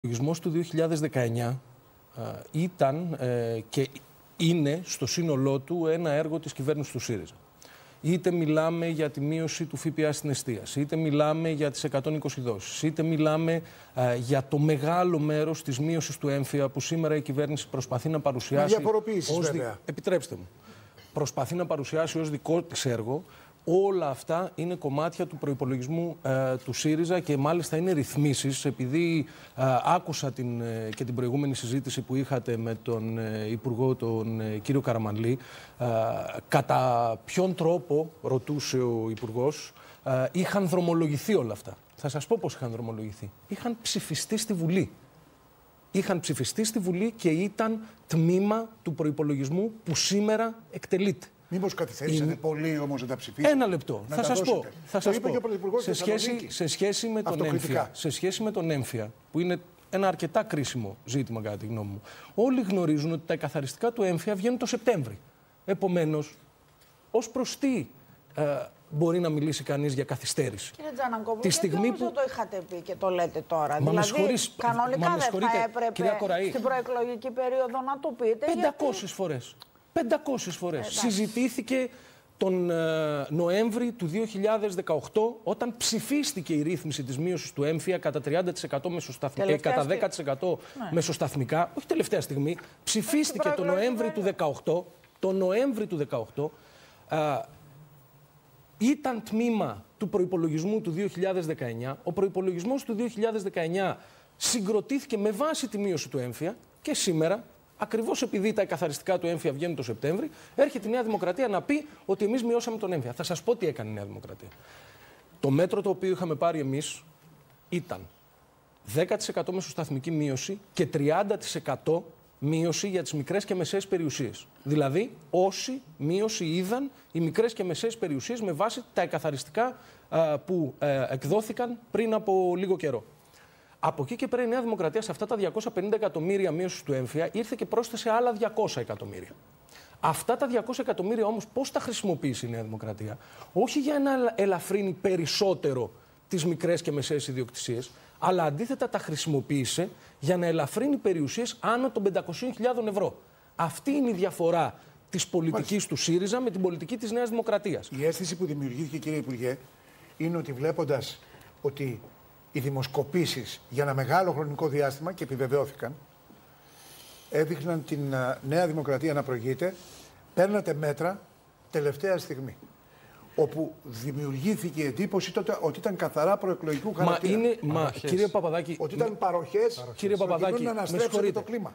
Ο του 2019 ήταν και είναι στο σύνολό του ένα έργο της κυβέρνησης του ΣΥΡΙΖΑ. Είτε μιλάμε για τη μείωση του ΦΠΑ στην εστίαση, είτε μιλάμε για τις 120 δόσεις, είτε μιλάμε για το μεγάλο μέρος της μείωσης του έμφυα που σήμερα η κυβέρνηση προσπαθεί να παρουσιάσει. Επιτρέψτε μου. Προσπαθεί να παρουσιάσει ως δικό της έργο. Όλα αυτά είναι κομμάτια του προϋπολογισμού του ΣΥΡΙΖΑ και μάλιστα είναι ρυθμίσεις, επειδή άκουσα και την προηγούμενη συζήτηση που είχατε με τον Υπουργό, τον κύριο Καραμανλή, κατά ποιον τρόπο, ρωτούσε ο Υπουργός, είχαν δρομολογηθεί όλα αυτά. Θα σας πω πώς είχαν δρομολογηθεί. Είχαν ψηφιστεί στη Βουλή. Είχαν ψηφιστεί στη Βουλή και ήταν τμήμα του προϋπολογισμού που σήμερα εκτελείται. Μήπως καθυστερήσατε πολύ όμως να τα ψηφίσετε? Ένα λεπτό. Θα σας πω. Σε σχέση με τον έμφυα, που είναι ένα αρκετά κρίσιμο ζήτημα κατά τη γνώμη μου, όλοι γνωρίζουν ότι τα εκαθαριστικά του έμφυα βγαίνουν το Σεπτέμβρη. Επομένως, ως προς τι μπορεί να μιλήσει κανείς για καθυστέρηση? Κύριε Τζανακόπουλο, γιατί όμως δεν το είχατε πει και το λέτε τώρα? Κανονικά δεν θα έπρεπε στην προεκλογική περίοδο να το πείτε? 500 φορές. 500 φορές. Συζητήθηκε τον Νοέμβρη του 2018, όταν ψηφίστηκε η ρύθμιση της μείωσης του έμφυα κατά 30% μεσοσταθμικά, κατά 10% μεσοσταθμικά, όχι τελευταία στιγμή, ψηφίστηκε το Νοέμβρη του 2018, το Νοέμβρη του 2018, ήταν τμήμα του προϋπολογισμού του 2019. Ο προϋπολογισμός του 2019 συγκροτήθηκε με βάση τη μείωση του έμφυα και σήμερα, ακριβώς επειδή τα εκαθαριστικά του έμφυα βγαίνουν το Σεπτέμβρη, έρχεται η Νέα Δημοκρατία να πει ότι εμείς μειώσαμε τον έμφυα. Θα σας πω τι έκανε η Νέα Δημοκρατία. Το μέτρο το οποίο είχαμε πάρει εμείς ήταν 10% μεσοσταθμική μείωση και 30% μείωση για τις μικρές και μεσαίες περιουσίες. Δηλαδή, όση μείωση είδαν οι μικρές και μεσαίες περιουσίες με βάση τα εκαθαριστικά που εκδόθηκαν πριν από λίγο καιρό. Από εκεί και πέρα η Νέα Δημοκρατία σε αυτά τα 250 εκατομμύρια μείωσης του έμφυα ήρθε και πρόσθεσε άλλα 200 εκατομμύρια. Αυτά τα 200 εκατομμύρια όμως πώς τα χρησιμοποίησε η Νέα Δημοκρατία? Όχι για να ελαφρύνει περισσότερο τις μικρές και μεσαίες ιδιοκτησίες, αλλά αντίθετα τα χρησιμοποίησε για να ελαφρύνει περιουσίες άνω των 500.000 ευρώ. Αυτή είναι η διαφορά της πολιτικής του ΣΥΡΙΖΑ με την πολιτική της Νέας Δημοκρατίας. Η αίσθηση που δημιουργήθηκε, κύριε Υπουργέ, είναι ότι βλέποντας ότι οι δημοσκοπήσεις για ένα μεγάλο χρονικό διάστημα, και επιβεβαιώθηκαν, έδειχναν την Νέα Δημοκρατία να προηγείται, παίρνατε μέτρα τελευταία στιγμή. Όπου δημιουργήθηκε η εντύπωση τότε ότι ήταν καθαρά προεκλογικού χαρακτήρα. Κύριε Παπαδάκη, ότι ήταν παροχές, κύριε Παπαδάκη, να αναστρέψετε το κλίμα.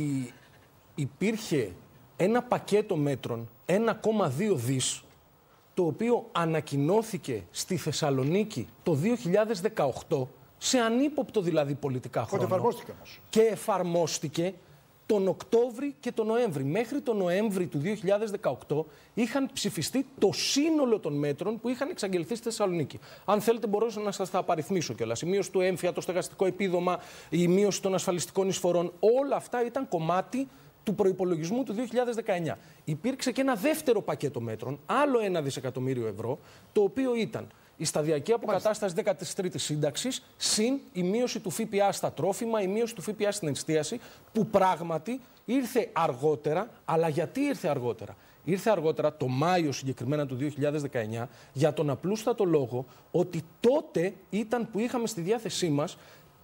Υπήρχε ένα πακέτο μέτρων, 1,2 δις, το οποίο ανακοινώθηκε στη Θεσσαλονίκη το 2018, σε ανύποπτο δηλαδή πολιτικά χρόνο. Εφαρμόστηκε όμως. Και εφαρμόστηκε τον Οκτώβρη και τον Νοέμβρη. Μέχρι τον Νοέμβρη του 2018 είχαν ψηφιστεί το σύνολο των μέτρων που είχαν εξαγγελθεί στη Θεσσαλονίκη. Αν θέλετε μπορώ να σας τα απαριθμίσω κιόλας. Η μείωση του έμφυα, το στεγαστικό επίδομα, η μείωση των ασφαλιστικών εισφορών, όλα αυτά ήταν κομμάτι του προϋπολογισμού του 2019. Υπήρξε και ένα δεύτερο πακέτο μέτρων, άλλο 1 δισεκατομμύριο ευρώ, το οποίο ήταν η σταδιακή αποκατάσταση 13ης σύνταξης, συν η μείωση του ΦΠΑ στα τρόφιμα, η μείωση του ΦΠΑ στην εστίαση, που πράγματι ήρθε αργότερα. Αλλά γιατί ήρθε αργότερα? Ήρθε αργότερα, το Μάιο συγκεκριμένα του 2019, για τον απλούστατο λόγο ότι τότε ήταν που είχαμε στη διάθεσή μας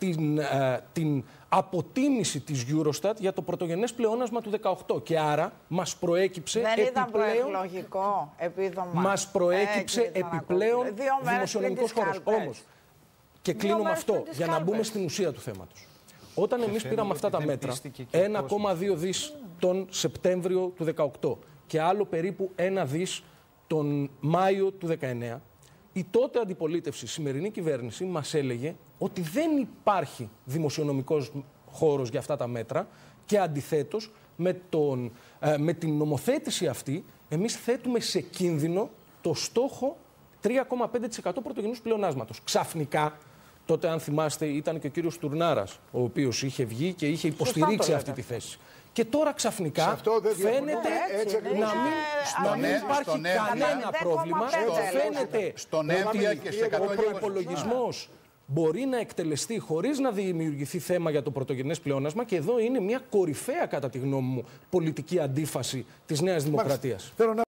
την αποτίμηση της Eurostat για το πρωτογενές πλεόνασμα του 2018. Και άρα μας προέκυψε προεκλογικό επίδομα. Μας προέκυψε επιπλέον δημοσιονομικός χώρος. Όμως, και κλείνω με αυτό, για να μπούμε στην ουσία του θέματος. Όταν εμείς πήραμε αυτά τα μέτρα, 1,2 δις τον Σεπτέμβριο του 2018 και άλλο περίπου 1 δις τον Μάιο του 2019, η τότε αντιπολίτευση, η σημερινή κυβέρνηση, μας έλεγε ότι δεν υπάρχει δημοσιονομικός χώρος για αυτά τα μέτρα και αντιθέτως με την νομοθέτηση αυτή εμείς θέτουμε σε κίνδυνο το στόχο 3,5% πρωτογενούς πλεονάσματος. Ξαφνικά, τότε αν θυμάστε ήταν και ο κύριος Τουρνάρας, ο οποίος είχε βγει και είχε υποστηρίξει αυτή τη θέση. Και τώρα ξαφνικά φαίνεται να μην υπάρχει κανένα πρόβλημα. Φαίνεται ότι ο προϋπολογισμός μπορεί να εκτελεστεί χωρίς να δημιουργηθεί θέμα για το πρωτογενές πλεόνασμα, και εδώ είναι μια κορυφαία, κατά τη γνώμη μου, πολιτική αντίφαση της Νέας Δημοκρατίας.